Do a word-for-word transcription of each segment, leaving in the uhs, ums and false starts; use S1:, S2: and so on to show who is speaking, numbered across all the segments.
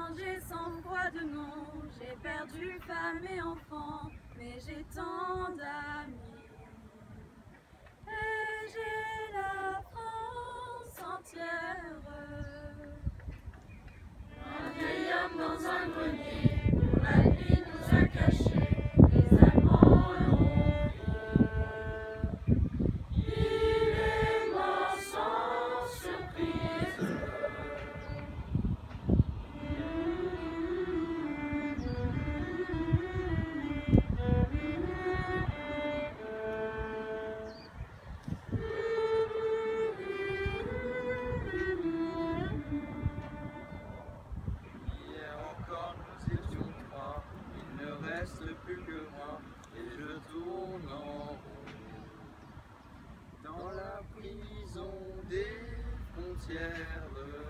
S1: changé sans foi de nom, j'ai perdu femme et enfant, mais j'ai tant d'amis. Et j'ai la France entière.
S2: Un vieil homme dans un grenier, pour la nuit nous a cachés, les Allemands l'ont pris. Il est mort sans surprise.
S3: Plus que moi, et je tourne en rond dans la prison des frontières.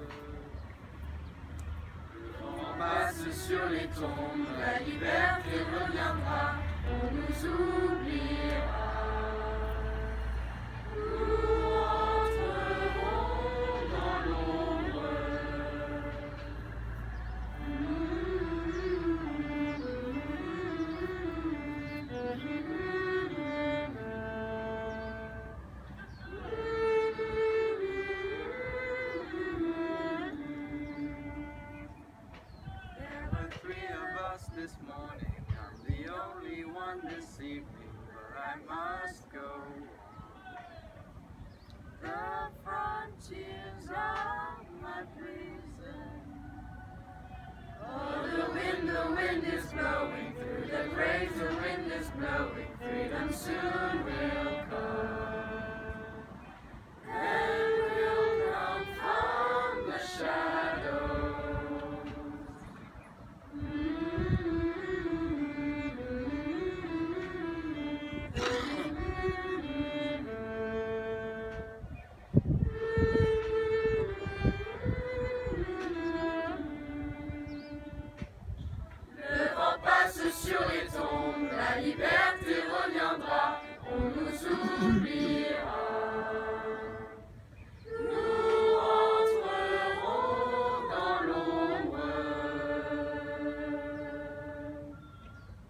S2: Le vent passe sur les tombes, la liberté reviendra, on nous oubliera. Nous entrerons dans l'ombre.
S3: This morning, I'm the only one this evening, but I must go.
S1: The frontiers are my prison.
S2: Oh, the wind, the wind is blowing through the graves, the wind is blowing, freedom soon.